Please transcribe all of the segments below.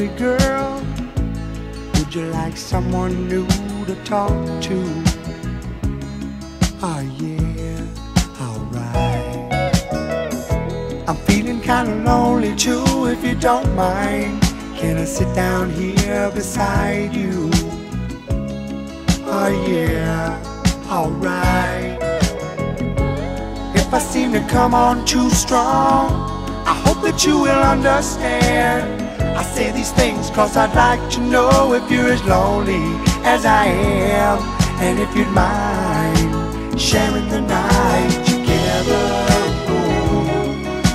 lonely girl? Would you like someone new to talk to? Oh yeah, alright. I'm feeling kinda lonely too, if you don't mind. Can I sit down here beside you? Oh yeah, alright. If I seem to come on too strong, I hope that you will understand. I say these things cause I'd like to know if you're as lonely as I am, and if you'd mind sharing the night together. Oh,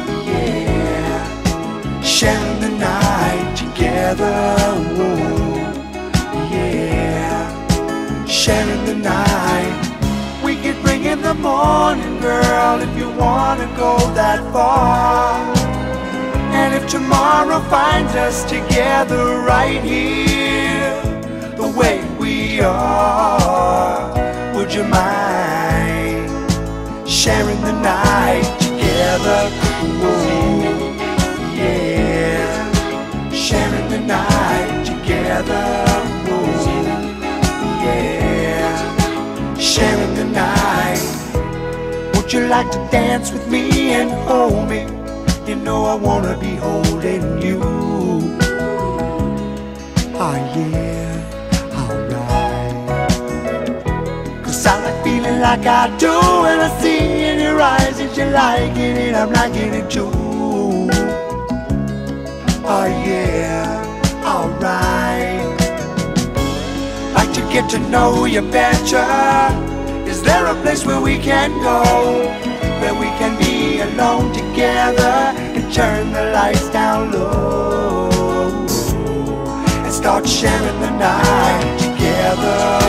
yeah, sharing the night together. Oh, yeah, sharing the night. We could bring in the morning, girl, if you wanna go that far. And if tomorrow finds us together right here, the way we are, would you mind sharing the night together? Ooh, yeah, sharing the night together. Ooh, yeah, sharing the night. Would you like to dance with me and hold me? You know I wanna be holding you. Oh yeah, alright. Cause I like feeling like I do when I see in your eyes that you're liking it, I'm liking it too. Oh yeah, alright. Like to get to know you better. Is there a place where we can go, where we can be alone together and turn the lights down low and start sharing the night together?